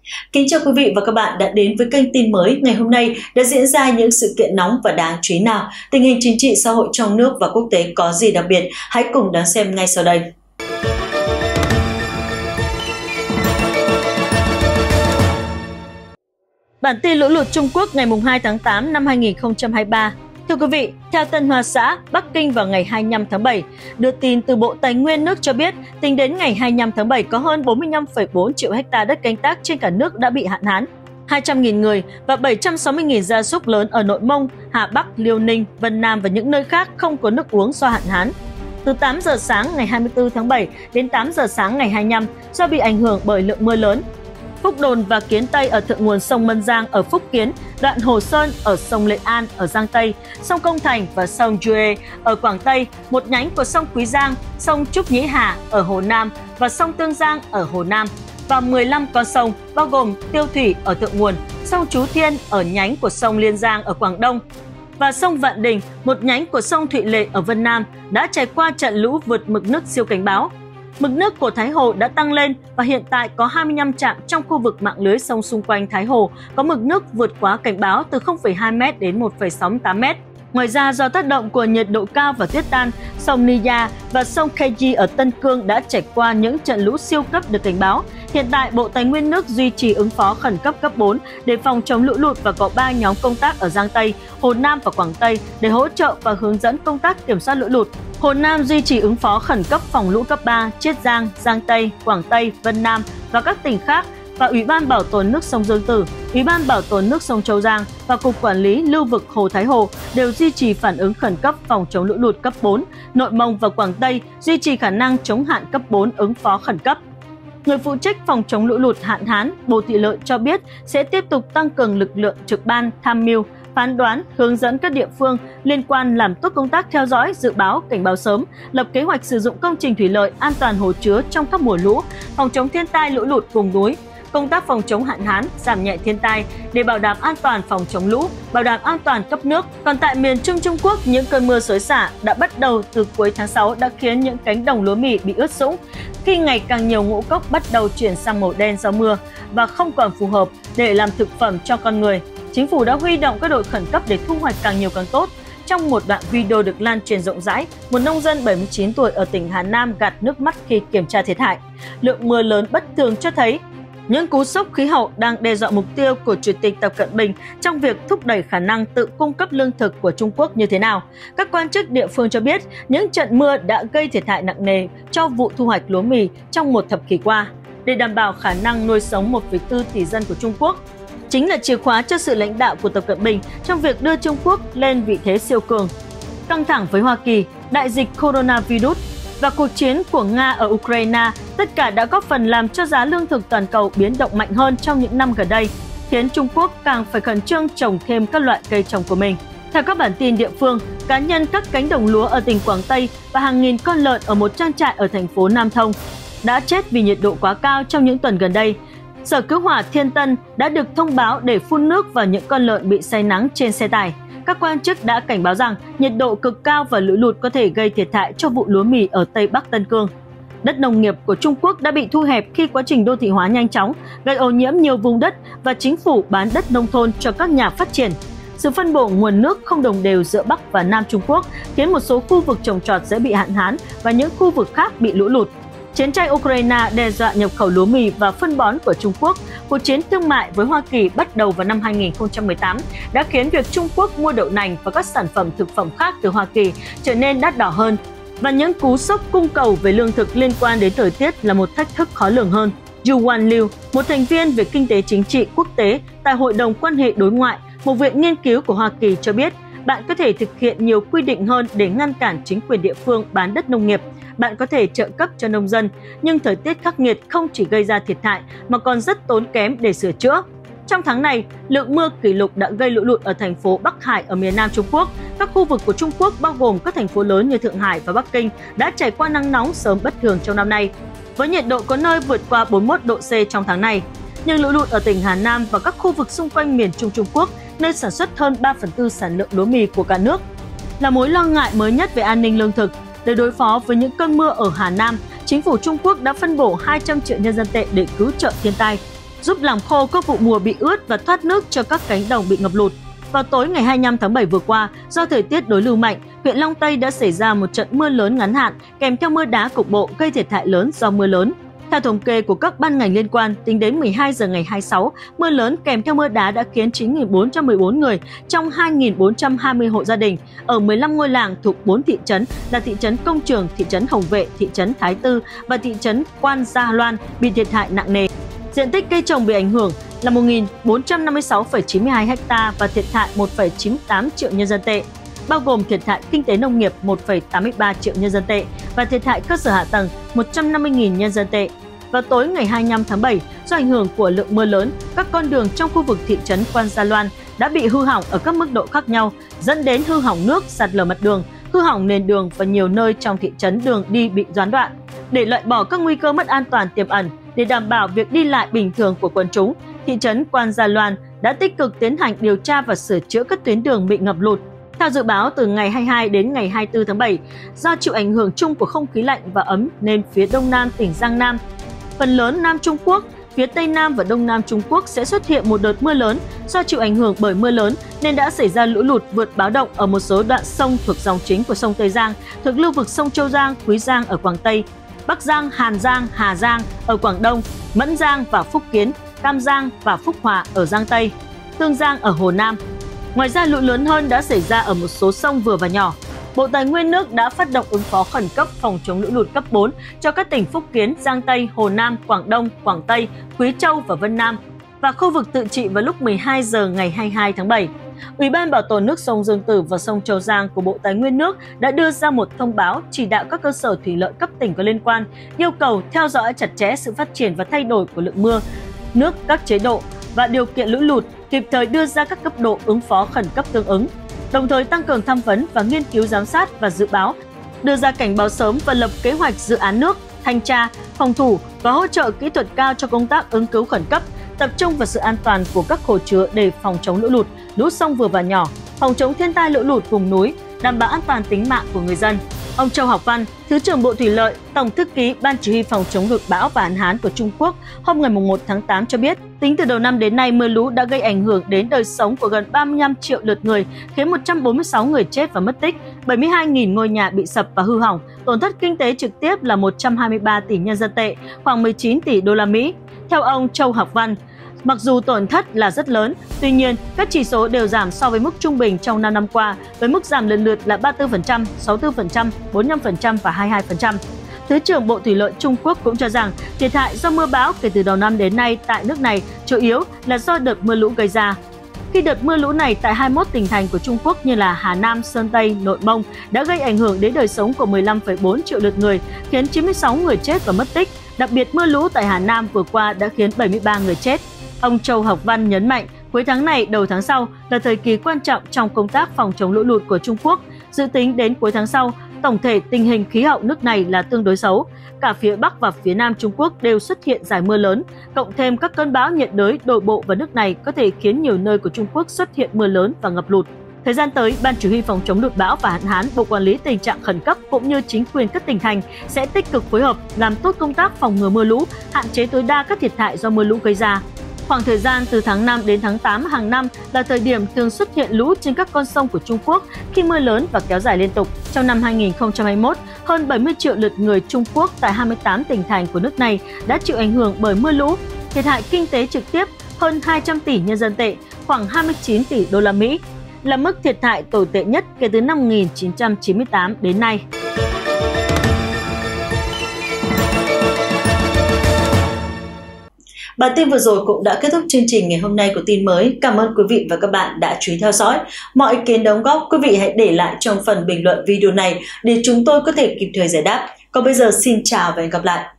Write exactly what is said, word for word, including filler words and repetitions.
Kính chào quý vị và các bạn đã đến với kênh tin mới. Ngày hôm nay đã diễn ra những sự kiện nóng và đáng chú ý nào? Tình hình chính trị xã hội trong nước và quốc tế có gì đặc biệt? Hãy cùng đón xem ngay sau đây. Bản tin lũ lụt Trung Quốc ngày hai tháng tám năm hai nghìn không trăm hai mươi ba. Thưa quý vị, theo Tân Hoa Xã, Bắc Kinh vào ngày hai mươi lăm tháng bảy, đưa tin từ Bộ Tài nguyên nước cho biết, tính đến ngày hai mươi lăm tháng bảy có hơn bốn mươi lăm phẩy bốn triệu ha đất canh tác trên cả nước đã bị hạn hán. hai trăm nghìn người và bảy trăm sáu mươi nghìn gia súc lớn ở Nội Mông, Hà Bắc, Liêu Ninh, Vân Nam và những nơi khác không có nước uống do hạn hán. Từ tám giờ sáng ngày hai mươi tư tháng bảy đến tám giờ sáng ngày hai mươi lăm, do bị ảnh hưởng bởi lượng mưa lớn, Phúc Đồn và Kiến Tây ở thượng nguồn sông Mân Giang ở Phúc Kiến, đoạn Hồ Sơn ở sông Lệ An ở Giang Tây, sông Công Thành và sông Juê ở Quảng Tây, một nhánh của sông Quý Giang, sông Trúc Nhĩ Hà ở Hồ Nam và sông Tương Giang ở Hồ Nam, và mười lăm con sông bao gồm Tiêu Thủy ở thượng nguồn, sông Chú Thiên ở nhánh của sông Liên Giang ở Quảng Đông và sông Vạn Đình, một nhánh của sông Thụy Lệ ở Vân Nam đã trải qua trận lũ vượt mực nước siêu cảnh báo. Mực nước của Thái Hồ đã tăng lên và hiện tại có hai mươi lăm trạm trong khu vực mạng lưới sông xung quanh Thái Hồ có mực nước vượt quá cảnh báo từ không phẩy hai mét đến một phẩy sáu mươi tám mét. Ngoài ra, do tác động của nhiệt độ cao và tuyết tan, sông Nia và sông Keji ở Tân Cương đã trải qua những trận lũ siêu cấp được cảnh báo. Hiện tại, Bộ Tài nguyên nước duy trì ứng phó khẩn cấp cấp bốn để phòng chống lũ lụt và có ba nhóm công tác ở Giang Tây, Hồ Nam và Quảng Tây để hỗ trợ và hướng dẫn công tác kiểm soát lũ lụt. Hồ Nam duy trì ứng phó khẩn cấp phòng lũ cấp ba, Chiết Giang, Giang Tây, Quảng Tây, Vân Nam và các tỉnh khác, và Ủy ban Bảo tồn nước sông Dương Tử, Ủy ban Bảo tồn nước sông Châu Giang và Cục Quản lý Lưu vực Hồ Thái Hồ đều duy trì phản ứng khẩn cấp phòng chống lũ lụt cấp bốn. Nội Mông và Quảng Tây duy trì khả năng chống hạn cấp bốn ứng phó khẩn cấp. Người phụ trách phòng chống lũ lụt hạn hán, Bồ Thị Lợi cho biết sẽ tiếp tục tăng cường lực lượng trực ban, tham mưu, phán đoán, hướng dẫn các địa phương liên quan làm tốt công tác theo dõi, dự báo, cảnh báo sớm, lập kế hoạch sử dụng công trình thủy lợi an toàn hồ chứa trong các mùa lũ, phòng chống thiên tai lũ lụt vùng núi, công tác phòng chống hạn hán, giảm nhẹ thiên tai để bảo đảm an toàn phòng chống lũ, bảo đảm an toàn cấp nước. Còn tại miền Trung Trung Quốc, những cơn mưa xối xả đã bắt đầu từ cuối tháng sáu đã khiến những cánh đồng lúa mì bị ướt sũng. Khi ngày càng nhiều ngũ cốc bắt đầu chuyển sang màu đen do mưa và không còn phù hợp để làm thực phẩm cho con người, chính phủ đã huy động các đội khẩn cấp để thu hoạch càng nhiều càng tốt. Trong một đoạn video được lan truyền rộng rãi, một nông dân bảy mươi chín tuổi ở tỉnh Hà Nam gạt nước mắt khi kiểm tra thiệt hại. Lượng mưa lớn bất thường cho thấy những cú sốc khí hậu đang đe dọa mục tiêu của Chủ tịch Tập Cận Bình trong việc thúc đẩy khả năng tự cung cấp lương thực của Trung Quốc như thế nào. Các quan chức địa phương cho biết những trận mưa đã gây thiệt hại nặng nề cho vụ thu hoạch lúa mì trong một thập kỷ qua. Để đảm bảo khả năng nuôi sống một phẩy bốn tỷ dân của Trung Quốc, chính là chìa khóa cho sự lãnh đạo của Tập Cận Bình trong việc đưa Trung Quốc lên vị thế siêu cường. Căng thẳng với Hoa Kỳ, đại dịch coronavirus và cuộc chiến của Nga ở Ukraine, tất cả đã góp phần làm cho giá lương thực toàn cầu biến động mạnh hơn trong những năm gần đây, khiến Trung Quốc càng phải khẩn trương trồng thêm các loại cây trồng của mình. Theo các bản tin địa phương, cá nhân các cánh đồng lúa ở tỉnh Quảng Tây và hàng nghìn con lợn ở một trang trại ở thành phố Nam Thông đã chết vì nhiệt độ quá cao trong những tuần gần đây. Sở Cứu hỏa Thiên Tân đã được thông báo để phun nước vào những con lợn bị say nắng trên xe tải. Các quan chức đã cảnh báo rằng nhiệt độ cực cao và lũ lụt có thể gây thiệt hại cho vụ lúa mì ở Tây Bắc Tân Cương. Đất nông nghiệp của Trung Quốc đã bị thu hẹp khi quá trình đô thị hóa nhanh chóng, gây ô nhiễm nhiều vùng đất và chính phủ bán đất nông thôn cho các nhà phát triển. Sự phân bổ nguồn nước không đồng đều giữa Bắc và Nam Trung Quốc khiến một số khu vực trồng trọt dễ bị hạn hán và những khu vực khác bị lũ lụt. Chiến tranh Ukraine đe dọa nhập khẩu lúa mì và phân bón của Trung Quốc. Cuộc chiến thương mại với Hoa Kỳ bắt đầu vào năm hai nghìn không trăm mười tám đã khiến việc Trung Quốc mua đậu nành và các sản phẩm thực phẩm khác từ Hoa Kỳ trở nên đắt đỏ hơn. Và những cú sốc cung cầu về lương thực liên quan đến thời tiết là một thách thức khó lường hơn. Yu Wan Liu, một thành viên về kinh tế chính trị quốc tế tại Hội đồng quan hệ đối ngoại, một viện nghiên cứu của Hoa Kỳ cho biết, bạn có thể thực hiện nhiều quy định hơn để ngăn cản chính quyền địa phương bán đất nông nghiệp. Bạn có thể trợ cấp cho nông dân, nhưng thời tiết khắc nghiệt không chỉ gây ra thiệt hại mà còn rất tốn kém để sửa chữa. Trong tháng này, lượng mưa kỷ lục đã gây lũ lụt ở thành phố Bắc Hải ở miền Nam Trung Quốc. Các khu vực của Trung Quốc bao gồm các thành phố lớn như Thượng Hải và Bắc Kinh đã trải qua nắng nóng sớm bất thường trong năm nay, với nhiệt độ có nơi vượt qua bốn mươi mốt độ C trong tháng này. Nhưng lũ lụt ở tỉnh Hà Nam và các khu vực xung quanh miền Trung Trung Quốc, nơi sản xuất hơn ba phần tư sản lượng lúa mì của cả nước, là mối lo ngại mới nhất về an ninh lương thực. Để đối phó với những cơn mưa ở Hà Nam, chính phủ Trung Quốc đã phân bổ hai trăm triệu nhân dân tệ để cứu trợ thiên tai. giúp làm khô các vụ mùa bị ướt và thoát nước cho các cánh đồng bị ngập lụt. Vào tối ngày hai mươi lăm tháng bảy vừa qua, do thời tiết đối lưu mạnh, huyện Long Tây đã xảy ra một trận mưa lớn ngắn hạn kèm theo mưa đá cục bộ gây thiệt hại lớn do mưa lớn. Theo thống kê của các ban ngành liên quan, tính đến mười hai giờ ngày hai mươi sáu, mưa lớn kèm theo mưa đá đã khiến chín nghìn bốn trăm mười bốn người trong hai nghìn bốn trăm hai mươi hộ gia đình ở mười lăm ngôi làng thuộc bốn thị trấn là thị trấn Công Trường, thị trấn Hồng Vệ, thị trấn Thái Tư và thị trấn Quan Gia Loan bị thiệt hại nặng nề. Diện tích cây trồng bị ảnh hưởng là một nghìn bốn trăm năm mươi sáu phẩy chín mươi hai ha và thiệt hại một phẩy chín mươi tám triệu nhân dân tệ, bao gồm thiệt hại kinh tế nông nghiệp một phẩy tám mươi ba triệu nhân dân tệ và thiệt hại cơ sở hạ tầng một trăm năm mươi nghìn nhân dân tệ. Vào tối ngày hai mươi lăm tháng bảy, do ảnh hưởng của lượng mưa lớn, các con đường trong khu vực thị trấn Quan Gia Loan đã bị hư hỏng ở các mức độ khác nhau, dẫn đến hư hỏng nước, sạt lở mặt đường, hư hỏng nền đường và nhiều nơi trong thị trấn đường đi bị gián đoạn. Để loại bỏ các nguy cơ mất an toàn tiềm ẩn, để đảm bảo việc đi lại bình thường của quần chúng, thị trấn Quan Gia Loan đã tích cực tiến hành điều tra và sửa chữa các tuyến đường bị ngập lụt. Theo dự báo, từ ngày hai mươi hai đến ngày hai mươi tư tháng bảy, do chịu ảnh hưởng chung của không khí lạnh và ấm nên phía đông nam tỉnh Giang Nam, phần lớn Nam Trung Quốc, phía Tây Nam và Đông Nam Trung Quốc sẽ xuất hiện một đợt mưa lớn. Do chịu ảnh hưởng bởi mưa lớn nên đã xảy ra lũ lụt vượt báo động ở một số đoạn sông thuộc dòng chính của sông Tây Giang, thuộc lưu vực sông Châu Giang, Quý Giang ở Quảng Tây, Bắc Giang, Hàn Giang, Hà Giang ở Quảng Đông, Mẫn Giang và Phúc Kiến, Tam Giang và Phúc Hòa ở Giang Tây, Tương Giang ở Hồ Nam. Ngoài ra, lũ lớn hơn đã xảy ra ở một số sông vừa và nhỏ. Bộ Tài nguyên nước đã phát động ứng phó khẩn cấp phòng chống lũ lụt cấp bốn cho các tỉnh Phúc Kiến, Giang Tây, Hồ Nam, Quảng Đông, Quảng Tây, Quý Châu và Vân Nam và khu vực tự trị vào lúc mười hai giờ ngày hai mươi hai tháng bảy. Ủy ban Bảo tồn nước sông Dương Tử và sông Châu Giang của Bộ Tài nguyên nước đã đưa ra một thông báo chỉ đạo các cơ sở thủy lợi cấp tỉnh có liên quan, yêu cầu theo dõi chặt chẽ sự phát triển và thay đổi của lượng mưa, nước, các chế độ và điều kiện lũ lụt, kịp thời đưa ra các cấp độ ứng phó khẩn cấp tương ứng, đồng thời tăng cường tham vấn và nghiên cứu giám sát và dự báo, đưa ra cảnh báo sớm và lập kế hoạch dự án nước, thanh tra, phòng thủ và hỗ trợ kỹ thuật cao cho công tác ứng cứu khẩn cấp, tập trung vào sự an toàn của các hồ chứa để phòng chống lũ lụt, lũ sông vừa và nhỏ, phòng chống thiên tai lũ lụt vùng núi, đảm bảo an toàn tính mạng của người dân. Ông Châu Học Văn, Thứ trưởng Bộ Thủy lợi, Tổng thư ký Ban Chỉ huy phòng chống lụt bão và hạn hán của Trung Quốc hôm ngày một tháng tám cho biết, tính từ đầu năm đến nay, mưa lũ đã gây ảnh hưởng đến đời sống của gần ba mươi lăm triệu lượt người, khiến một trăm bốn mươi sáu người chết và mất tích, bảy mươi hai nghìn ngôi nhà bị sập và hư hỏng, tổn thất kinh tế trực tiếp là một trăm hai mươi ba tỷ nhân dân tệ, khoảng mười chín tỷ đô la Mỹ. Theo ông Châu Học Văn, mặc dù tổn thất là rất lớn, tuy nhiên các chỉ số đều giảm so với mức trung bình trong năm năm qua, với mức giảm lần lượt là ba mươi tư phần trăm, sáu mươi tư phần trăm, bốn mươi lăm phần trăm và hai mươi hai phần trăm. Thứ trưởng Bộ Thủy lợi Trung Quốc cũng cho rằng thiệt hại do mưa bão kể từ đầu năm đến nay tại nước này chủ yếu là do đợt mưa lũ gây ra. Khi đợt mưa lũ này tại hai mươi mốt tỉnh thành của Trung Quốc như là Hà Nam, Sơn Tây, Nội Mông đã gây ảnh hưởng đến đời sống của mười lăm phẩy bốn triệu lượt người, khiến chín mươi sáu người chết và mất tích. Đặc biệt mưa lũ tại Hà Nam vừa qua đã khiến bảy mươi ba người chết. Ông Châu Học Văn nhấn mạnh, cuối tháng này, đầu tháng sau là thời kỳ quan trọng trong công tác phòng chống lũ lụt của Trung Quốc. Dự tính đến cuối tháng sau, tổng thể tình hình khí hậu nước này là tương đối xấu. Cả phía Bắc và phía Nam Trung Quốc đều xuất hiện giải mưa lớn, cộng thêm các cơn bão nhiệt đới đổ bộ vào nước này có thể khiến nhiều nơi của Trung Quốc xuất hiện mưa lớn và ngập lụt. Thời gian tới, Ban Chỉ huy phòng chống lụt bão và hạn hán, Bộ Quản lý tình trạng khẩn cấp cũng như chính quyền các tỉnh thành sẽ tích cực phối hợp làm tốt công tác phòng ngừa mưa lũ, hạn chế tối đa các thiệt hại do mưa lũ gây ra. Khoảng thời gian từ tháng năm đến tháng tám hàng năm là thời điểm thường xuất hiện lũ trên các con sông của Trung Quốc khi mưa lớn và kéo dài liên tục. Trong năm hai nghìn không trăm hai mươi mốt, hơn bảy mươi triệu lượt người Trung Quốc tại hai mươi tám tỉnh thành của nước này đã chịu ảnh hưởng bởi mưa lũ, thiệt hại kinh tế trực tiếp hơn hai trăm tỷ nhân dân tệ, khoảng hai mươi chín tỷ đô la Mỹ, là mức thiệt hại tồi tệ nhất kể từ năm một nghìn chín trăm chín mươi tám đến nay. Bản tin vừa rồi cũng đã kết thúc chương trình ngày hôm nay của tin mới. Cảm ơn quý vị và các bạn đã chú ý theo dõi. Mọi ý kiến đóng góp quý vị hãy để lại trong phần bình luận video này để chúng tôi có thể kịp thời giải đáp. Còn bây giờ xin chào và hẹn gặp lại.